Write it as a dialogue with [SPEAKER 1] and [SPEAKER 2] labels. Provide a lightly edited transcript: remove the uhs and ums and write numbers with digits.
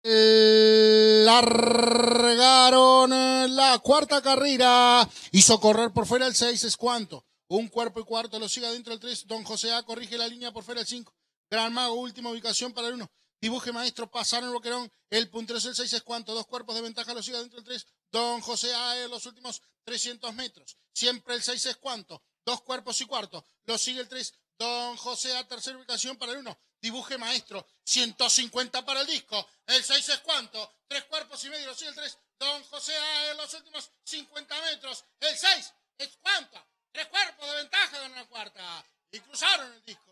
[SPEAKER 1] Largaron la cuarta carrera. Hizo correr por fuera el 6, ¿es cuánto? Un cuerpo y cuarto, lo sigue adentro el 3. Don José A corrige la línea por fuera el 5. Gran Mago, última ubicación para el 1. Dibuje Maestro, pasaron el Boquerón. El puntero es el 6, ¿es cuánto? Dos cuerpos de ventaja, lo sigue adentro el 3. Don José A en los últimos 300 metros. Siempre el 6 es cuánto? Dos cuerpos y cuarto. Lo sigue el 3. Don José A, tercera ubicación para el 1. Dibuje Maestro, 150 para el disco. El 6 es cuánto? Tres cuerpos y medio, lo sigue el 3. Don José A en los últimos 50 metros. El 6 es cuánto? Tres cuerpos de ventaja en la cuarta. Y cruzaron el disco.